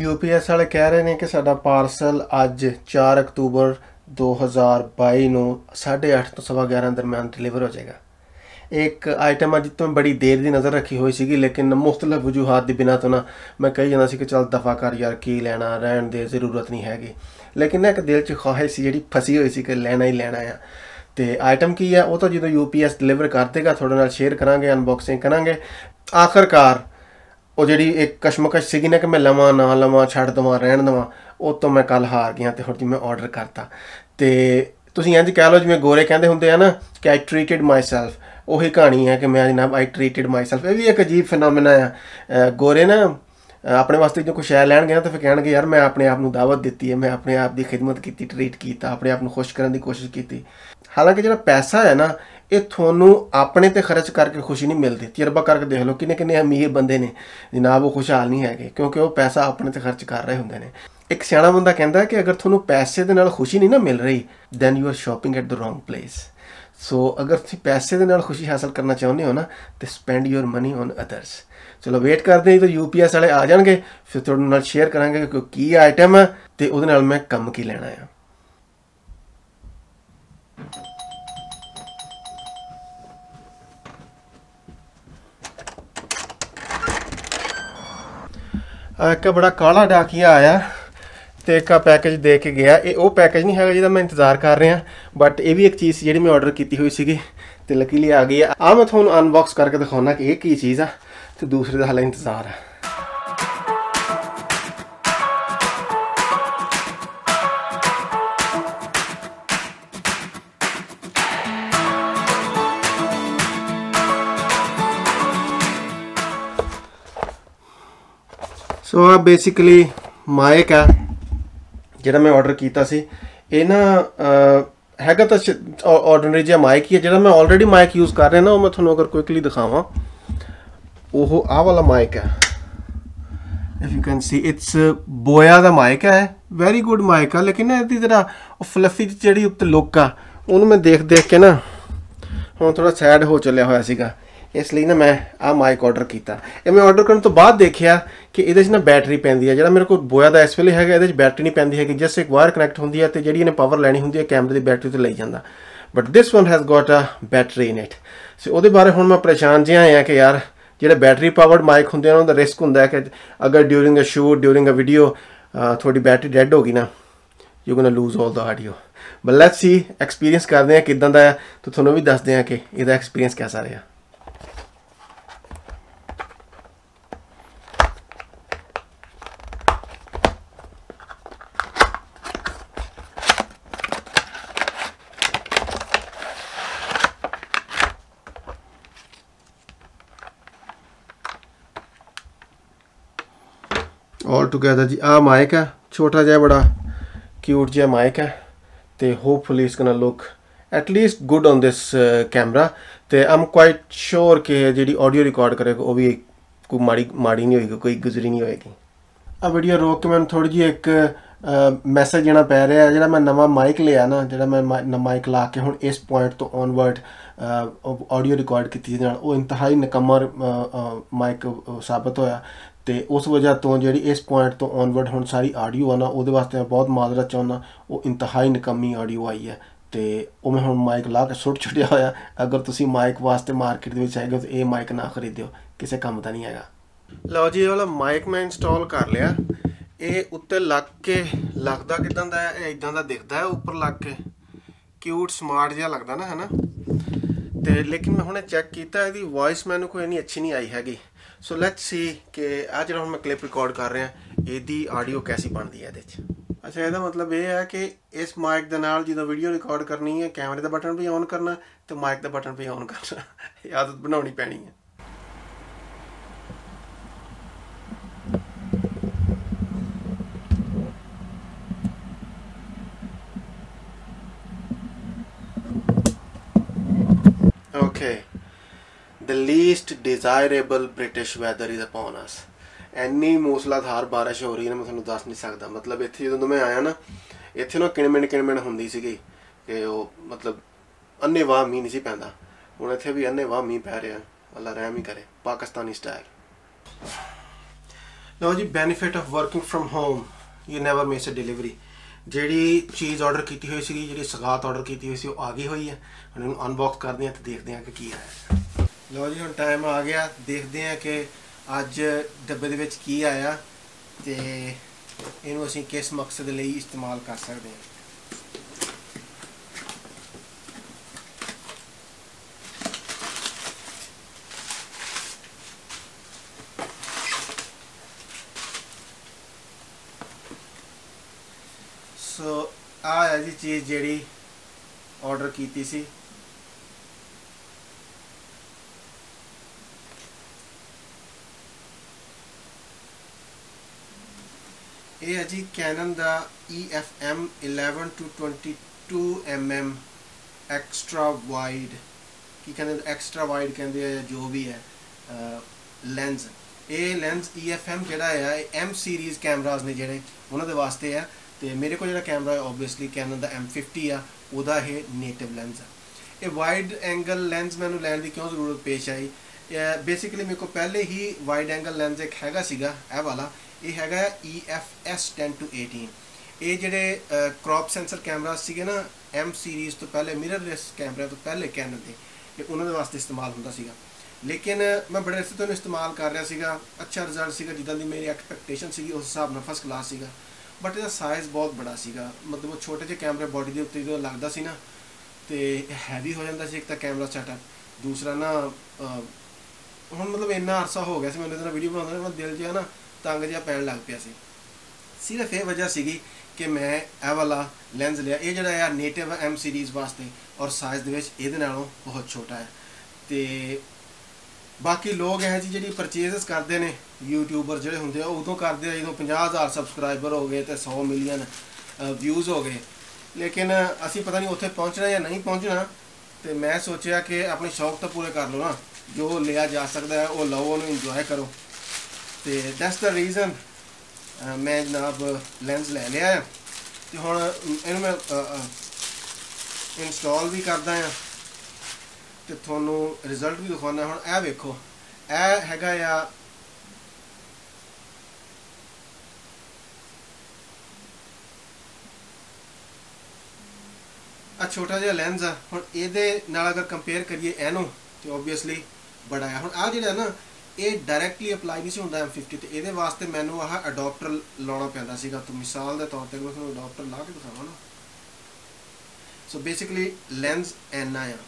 UPS वाले कह रहे हैं कि साडा पार्सल अज 4 अक्तूबर 2022 ਨੂੰ 8:30 ਤੋਂ 11:15 दरम्यान डिलीवर हो जाएगा। एक आइटम अज तो बड़ी देर की नज़र रखी हुई सी, लेकिन मुख्तलिफ वजूहात के बिना तो ना मैं कही जाता कि चल दफ़ा कर यार की लैना, रहन दे, ज़रूरत नहीं हैगी। लेकिन ना एक दिल च ख्वाहिश सी जी फसी हुई सी कि लैना ही लैना है। तो आइटम की है वो तो जो UPS डिलीवर कर देगा थोड़े नाल शेयर करांगे, अनबॉक्सिंग करांगे। आखिरकार वो जी एक कशमकश सी ना कि मैं लवां ना लवां, छड़ देवां रहन देवां, वो तो मैं कल हार गया तो हुण मैं ऑर्डर करता। तो तुसीं इंज कह लो जिवें गोरे कहंदे हुंदे आ ना कि आई ट्रीटेड माई सैल्फ, वही कहानी है कि मैं जनाब आई ट्रीटेड माई सैल्फ। ये भी एक अजीब फिनोमिना है। गोरे ना अपने वास्ते जो कोई शै लैन गए तो फिर कह यार मैं अपने आप को दावत दी है, मैं अपने आप की खिदमत की, ट्रीट किया, अपने आप को खुश करने की कोशिश की। हालांकि जो पैसा है ना ये थोनू अपने ते खर्च करके खुशी नहीं मिलती। तजर्बा करके देख लो किन्ने किन्ने अमीर बंदे ने जनाब वो खुशहाल नहीं है, क्योंकि वो पैसा अपने ते खर्च कर रहे होंगे ने। एक सियाना बंदा कहता कि अगर थोनू पैसे दे नाल खुशी नहीं ना मिल रही then you are shopping at the wrong place. So अगर तुम पैसे दे नाल खुशी हासिल करना चाहते हो ना तो spend your money on others. चलो वेट करते हैं तो UPS वाले आ जाएंगे, फिर थोड़े नाल शेयर करांगे कि की आइटम है तो उहदे नाल मैं कम की लेना है। एक बड़ा काला डाकिया आया तो एक पैकेज दे के गया। ये वो पैकेज नहीं है जिहदा मैं इंतज़ार कर रहा, बट ये भी एक चीज़ जी मैं ऑर्डर की हुई सी तो लकीली आ गई है। आ मैं थोड़ा अनबॉक्स करके दिखाना कि ये चीज़ है तो दूसरे का हाले इंतज़ार है। सो आ बेसिकली माइक है जो मैं ऑर्डर किया सी। ये ना हैगा तो ऑर्डनरी जिहा माइक ही है। जो मैं ऑलरेडी माइक यूज़ कर रहा ना वो मैं थोड़ा अगर क्विकली दिखावा, वो आ वाला माइक है। If you can see it's Boya का माइक है, वेरी गुड माइक है। लेकिन ना जरा फ्लफी जी उत्ते लुक आ उन्होंने मैं देख देख के ना हम थोड़ा सैड हो चलिया होया सीगा, इसलिए ना मैं आ माइक ऑर्डर किया। ये मैं ऑर्डर करने तो बाद देखा कि ये ना बैटरी पैंदी है। जो मेरे को बोया का इस वेले है ये बैटरी नहीं पैंदी है, जस्ट एक वायर कनैक्ट होंगी है तो जी इन्हें पावर लैनी होंगी है कैमरे की बैटरी तो ले जाता। But this one has got a battery in it. So वो बारे हुण मैं परेशान जिहा आया कि यार जो बैटरी पावर्ड माइक होंगे उनका रिस्क होंगे कि अगर during a shoot during a video थोड़ी बैटरी डेड होगी ना you gonna lose all the audio. But let's see experience करते हैं किदां दा है तो थोड़ा भी दसते हैं कि इसका एक्सपीरियंस कैसा रहा। ऑल टुगेदर जी आ माइक है, छोटा जहा बड़ा क्यूट जहा माइक है तो hopefully it's gonna look at least good on this camera. तो आई एम क्वाइट श्योर कि जी ऑडियो रिकॉर्ड करेगा वो भी कोई माड़ी नहीं होगी, कोई गुजरी नहीं होएगी। आ वीडियो रोक के मैं थोड़ी जी एक मैसेज देना पै रहा है। जो मैं नवा माइक लिया ना, जो मैं माइक ला के हूँ इस पॉइंट तो ऑनवर्ड ऑडियो रिकॉर्ड की वो इंतहाई निकम्मा माइक साबित होया। तो उस वजह तो जी इस पॉइंट तो ऑनवर्ड हम सारी आडियो आ ना वो वास्ते मैं बहुत माजरत चाहना, वो इंतहाई निकम्मी आडियो आई है। तो वो मैं हम माइक ला के सुट छुड़िया होया। अगर तुम माइक वास्ते मार्केट में आएगे तो ये माइक ना खरीदो, किसी काम का नहीं है। लो जी ये वाला माइक मैं इंस्टॉल कर लिया। ये उत्ते लग के लगता किदां दा है, इदां दा दिखता है उपर लग के क्यूट स्मार्ट जिहा लगता ना है ना। तो लेकिन मैं हुणे चैक किया इसकी वॉइस मैनू कोई इन्नी अच्छी नहीं आई हैगी। सो लेट्स सी कि आ जो मैं क्लिप रिकॉर्ड कर रहा यदी आडियो कैसी बनती है ये। अच्छा यदा मतलब ये है कि इस माइक के नाल जो वीडियो रिकॉर्ड करनी है कैमरे का बटन भी ऑन करना तो माइक का बटन भी ऑन करना, आदत बनानी पैनी है। Okay, the least desirable British weather is upon us. ਇੰਨੀ ਮੂਸਲਾਧਾਰ ਬਾਰਿਸ਼ ਹੋ ਰਹੀ ਹੈ ਮੈਂ ਤੁਹਾਨੂੰ ਦੱਸ ਨਹੀਂ ਸਕਦਾ। मतलब ਇੱਥੇ ਜਦੋਂ ਮੈਂ ਆਇਆ ਨਾ ਇੱਥੇ ਨਾ ਕਿਣਮਿਣ ਹੁੰਦੀ ਸੀਗੀ ਕਿ ਉਹ मतलब ਅੰਨ੍ਹੇਵਾਹ ਮੀਂਹ ਨਹੀਂ ਸੀ ਪੈਂਦਾ। ਹੁਣ ਇੱਥੇ ਵੀ ਅੰਨ੍ਹੇਵਾਹ ਮੀਂਹ ਪੈ ਰਿਹਾ। ਅੱਲਾ ਰਹਿਮ ਹੀ ਕਰੇ, ਪਾਕਿਸਤਾਨੀ ਸਟਾਈਲ। लो जी benefit of working from home you never miss a delivery. ਜਿਹੜੀ ਚੀਜ਼ ਆਰਡਰ ਕੀਤੀ ਹੋਈ ਸੀ, ਜਿਹੜੀ ਸਗਾਤ ਆਰਡਰ ਕੀਤੀ ਹੋਈ ਸੀ, ਉਹ ਆ ਗਈ ਹੋਈ ਹੈ। ਹੁਣ ਇਹਨੂੰ ਅਨਬਾਕਸ ਕਰਦੇ ਹਾਂ ਤੇ ਦੇਖਦੇ ਹਾਂ ਕਿ ਕੀ ਆਇਆ। ਲਓ ਜੀ ਹੁਣ ਟਾਈਮ ਆ ਗਿਆ, ਦੇਖਦੇ ਹਾਂ ਕਿ ਅੱਜ ਡੱਬੇ ਦੇ ਵਿੱਚ ਕੀ ਆਇਆ ਤੇ ਇਹਨੂੰ ਅਸੀਂ ਕਿਸ ਮਕਸਦ ਲਈ ਇਸਤੇਮਾਲ ਕਰ ਸਕਦੇ ਹਾਂ। सो आ है जी चीज़ जी ऑर्डर की सी। ये है जी कैनन का EFM 11 to 22mm extra wide की कहते एक्स्ट्रा वाइड कहते हैं जो भी है लेंस। ये लेंस EFM जोड़ा है M सीरीज़ कैमराज ने जोड़े उन्होंने वास्ते है। तो मेरे को जो कैमरा है ओबवियसली कैनन का M50 आ, वह ये नेटिव लेंस है। ये वाइड एंगल लेंस मैंने लैन की क्यों जरूरत पेश आई? बेसिकली मेरे को पहले ही वाइड एंगल लेंस एक हैगा सीगा ए वाला, ये हैगा EFS 10 to 18। ये जोड़े क्रॉप सेंसर कैमरा सीगे ना M सीरीज़ तो पहले मिररलेस कैमरे तो पहले कैनन के, ये उन्होंने वास्ते इस्तेमाल होंदा सीगा। लेकिन मैं बड़े अरसे तो इस्तेमाल कर रहा सीगा, अच्छा रिजल्ट सीगा जिदा दी मेरी एक्सपैक्टेशन सी उस हिसाब नाल फर्स्ट क्लास सीगा। बट इसका साइज़ बहुत बड़ा सीगा, मतलब छोटे जे कैमरे बॉडी के उत्ते जो लगता सी ना तो हैवी हो जाता सी। एक तो कैमरा सेटअप, दूसरा ना हुण मतलब इन्ना अरसा हो गया सी मैंने इहदे वीडियो बनाउंदा, मैं दिल जिहा ना तंग जिहा पैण लग पिया सी। सिर्फ ये वजह सीगी कि मैं ए वाला लेंस लिया, ये जिहड़ा है नेटिव M सीरीज़ वास्ते और साइज़ दे विच इहदे नालों बहुत छोटा है। तो बाकी लोग है जी जी परचेज करते हैं यूट्यूबर जोड़े होंगे उदों करते हैं जो 50,000 सबसक्राइबर हो गए तो 100 मिलियन व्यूज़ हो गए। लेकिन असी पता नहीं उत्थे पहुँचना या नहीं पहुँचना। तो मैं सोचा कि अपने शौक तो पूरे कर लो ना, जो लिया जा सकता है वो लो, उन्होंने इंजॉय करो। तो दैट्स द रीज़न मैं जनाब लेंस ले लिया है। तो हुण इहनूं मैं इंस्टॉल भी करदा है तो थोनू रिजल्ट भी दिखाना। हुण ए वेखो, ए हैगा या छोटा जिहा लेंस है। हुण इहदे नाल अगर कंपेयर करिए एनू तो ओबवियसली बड़ा है। हुण आ जिहड़ा ना ये डायरैक्टली अप्लाई नहीं होंदा M50, तो ये वास्ते मैनू आह अडोप्टर लाना पैंदा सीगा। तो मिसाल के तौर पर मैं तुहानूं अडोप्टर ला के दिखावां ना। सो बेसिकली लेंस इन्ना आ,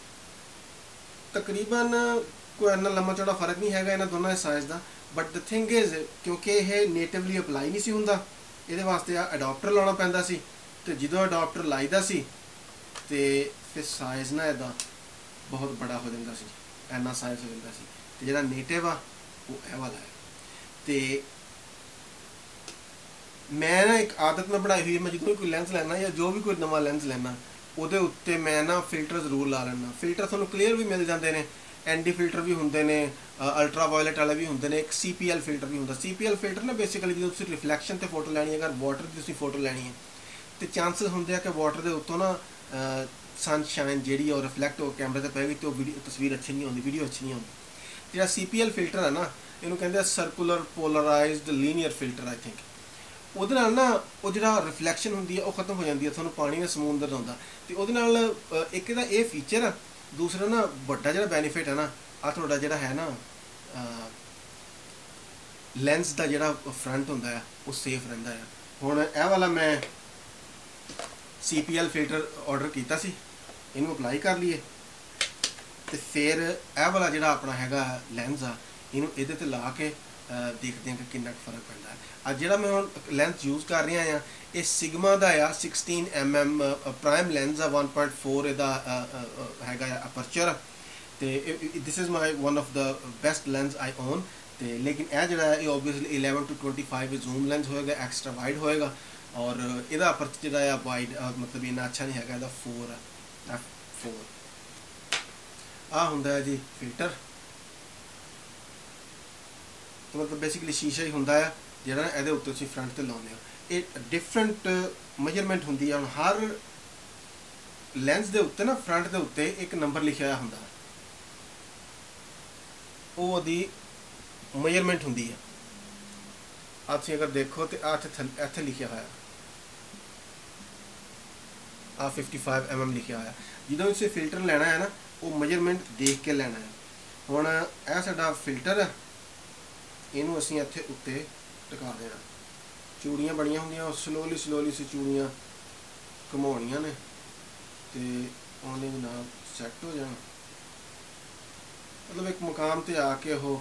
तकरीबन कोई इन्ना लम्बा चौड़ा फर्क नहीं है इन्होंने दोनों साइज़ का। बट द थिंग इज़ क्योंकि यह नेटिवली अप्लाई नहीं सी हुंदा, ये वास्ते अडोप्टर लाना पैंदा सी। तो जो अडोप्टर लाईदा सी तो फिर साइज़ ना इदा बहुत बड़ा हो जाता सी, इन्ना साइज़ हो जाता सी। तो जो नेटिव आ वो ए वाला है। तो मैं ना एक आदत में बनाई हुई है, मैं जो भी कोई लेंस लैना या जो भी कोई नवा लेंस लैना ਉਹਦੇ ਉੱਤੇ मैं ना फिल्टर जरूर ला ਲੈਣਾ। फिल्टर ਤੁਹਾਨੂੰ क्लीयर भी मिल जाते हैं, ND फिल्टर भी होंगे ने, अल्ट्रा वायलट वाले भी होंगे ने, एक CPL फिल्टर भी होंगे। CPL फिल्टर ना बेसिकली जो तुम रिफ्लैक्शन से फोटो लैनी है, अगर वाटर की फोटो लैनी है तो चांसिस होंगे कि वाटर के उत्तों ना सनशाइन जी और रिफ्लैक्ट हो कैमरे से पैगी तो तस्वीर अच्छी नहीं होती, वीडियो अच्छी नहीं होती। जो CPL फिल्टर है ना इन्हों कहते circular polarised linear filter I think, ਉਹਦੇ ਨਾਲ ਨਾ ਉਹ ਜਿਹੜਾ ਰਿਫਲੈਕਸ਼ਨ ਹੁੰਦੀ ਹੈ ਉਹ ਖਤਮ ਹੋ ਜਾਂਦੀ ਹੈ, ਤੁਹਾਨੂੰ ਪਾਣੀ ਦਾ ਸਮੁੰਦਰ ਆਉਂਦਾ। ਤੇ ਉਹਦੇ ਨਾਲ ਇੱਕ ਇਹਦਾ ਇਹ ਫੀਚਰ ਆ, ਦੂਸਰਾ ਨਾ ਵੱਡਾ ਜਿਹੜਾ ਬੈਨੀਫਿਟ ਹੈ ਨਾ ਆ ਤੁਹਾਡਾ ਜਿਹੜਾ ਹੈ ਨਾ ਲੈਂਸ ਦਾ ਜਿਹੜਾ ਫਰੰਟ ਹੁੰਦਾ ਹੈ ਉਹ ਸੇਫ ਰਹਿੰਦਾ ਹੈ। ਹੁਣ ਇਹ ਵਾਲਾ ਮੈਂ CPL ਫਿਲਟਰ ਆਰਡਰ ਕੀਤਾ ਸੀ, ਇਹਨੂੰ ਅਪਲਾਈ ਕਰ ਲਈਏ ਤੇ ਫਿਰ ਇਹ ਵਾਲਾ ਜਿਹੜਾ ਆਪਣਾ ਹੈਗਾ ਲੈਂਸ ਆ ਇਹਨੂੰ ਇਹਦੇ ਤੇ ਲਾ ਕੇ देखते हैं कि कितना फर्क पैदा है। अब जो मैं हम लेंस यूज़ कर रहा हाँ ये सिग्मा का आ 16mm प्राइम लेंस आ 1.4 इहदा हैगा अपर्चर। तो this is my one of the best lens I own. तो लेकिन यह जो है ओबवियसली 11 to 25 जूम लेंस होएगा, एक्स्ट्रा वाइड होएगा और यदा अपर्चर जो है वाइड मतलब इन्ना अच्छा नहीं है, 4 F4 आ होंदा है जी फिल्टर। तो मतलब बेसिकली शीशा ही होंदा है जिहड़ा ना इहदे उत्ते तुसीं फ्रंट ते लाउंदे हो। ये डिफरेंट मेजरमेंट होंदी है। हुण हर लेंस दे उत्ते ना फ्रंट दे उत्ते एक नंबर लिखिया होया हुंदा, ओह ओहदी मेजरमेंट होंदी है। ਆ ਤੁਸੀਂ ਅਗਰ ਦੇਖੋ ਤੇ ਆ ਇੱਥੇ ਲਿਖਿਆ ਹੋਇਆ ਆ 55 mm ਲਿਖਿਆ ਹੋਇਆ। ਜਦੋਂ ਤੁਸੀਂ ਫਿਲਟਰ ਲੈਣਾ ਹੈ ਨਾ ਉਹ ਮੇਜਰਮੈਂਟ ਦੇਖ ਕੇ ਲੈਣਾ ਹੈ। ਹੁਣ ਇਹ ਸਾਡਾ ਫਿਲਟਰ ਹੈ, ਇਹਨੂੰ ਅਸੀਂ ਇੱਥੇ ਉੱਤੇ ਟਿਕਾ ਦੇਣਾ। ਚੂੜੀਆਂ ਬਣੀਆਂ ਹੁੰਦੀਆਂ ਸਲੋਲੀ ਸੀ ਚੂੜੀਆਂ ਘੁਮਾਉਣੀਆਂ ਨੇ ਤੇ ਉਹਦੇ ਨਾਲ ਸੈੱਟ ਹੋ ਜਾਣਾ। मतलब एक मुकाम ते आके हो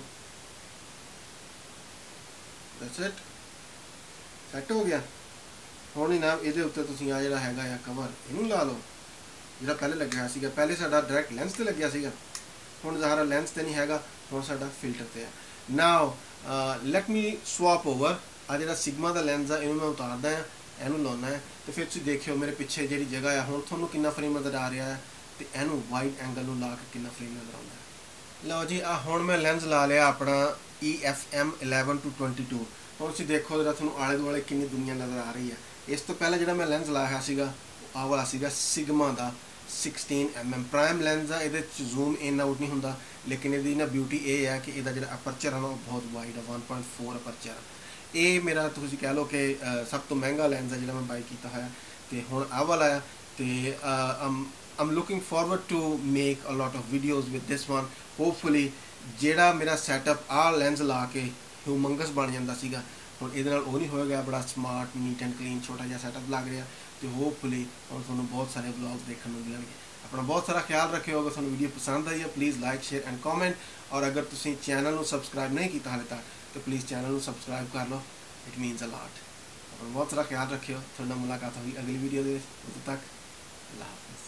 दैट्स इट सैट हो गया। हुण जनाब इहदे उत्ते तुसीं आ जिहड़ा हैगा आ कवर इहनूं ला लो जिहड़ा पहले लग्या सीगा। पहले साडा डायरैक्ट लेंस ते लग्या सीगा, हुण ज़ाहरा लेंस ते नहीं हैगा, हुण साडा फिल्टर ते है। Now let me swap over. आ जिहड़ा सिग्मा दा लेंस है इहनूं मैं उतारदा है, इहनूं लाउणा है ते फिर तुसीं देखिओ मेरे पिछे जिहड़ी जगह है हुण तुहानूं किन्ना फ्रेम नज़र आ रहा है ते इहनूं वाइड एंगल नूं ला के किन्ना फ्रेम नज़र आउंदा है। लो जी आ हुण मैं लेंस ला लिया अपना EFM 11-22। हुण तुसीं देखो जरा तुहानूं आले दुआले किन्नी दुनिया नज़र आ रही है। इस तो पहले जिहड़ा मैं लेंस लाया सीगा आ वाला सीगा सिग्मा दा 16 mm प्राइम लेंस है। इहदे च जूम इन आउट नहीं हुंदा, लेकिन इहदी ना ब्यूटी ये है कि इहदा जिहड़ा अपर्चर है ना बहुत वाइड है, 1.4 अपर्चर। ये मेरा तुसीं कह लो कि सब तो महंगा लेंस है जिहड़ा मैं बाई कीता होया ते हुण आ वाला है ते I'm looking forward to make a lot of videos with this one. Hopefully जेड़ा मेरा सेटअप आ लेंस ला के ह्यूमंगस बन जाता सीगा, हुण इहदे नाल वो नहीं होएगा। बड़ा स्मार्ट नीट एंड क्लीन छोटा जिहा सेटअप लग रहा तो होपफुली और तुहानूं बहुत सारे ब्लॉग्स देखने को मिलणगे। अपना बहुत सारा ख्याल रखियो। अगर तुहानूं वीडियो पसंद आई है please like share and comment, और अगर तुसीं चैनल को सब्सक्राइब नहीं किया हाले तक तो प्लीज़ चैनल को सब्सक्राइब कर लो, इट मीनस अ लॉट। अपना बहुत सारा ख्याल रखियो। तुहाडे नाल मुलाकात होगी अगली वीडियो दे। उदों तक अल्लाह हाफिज़।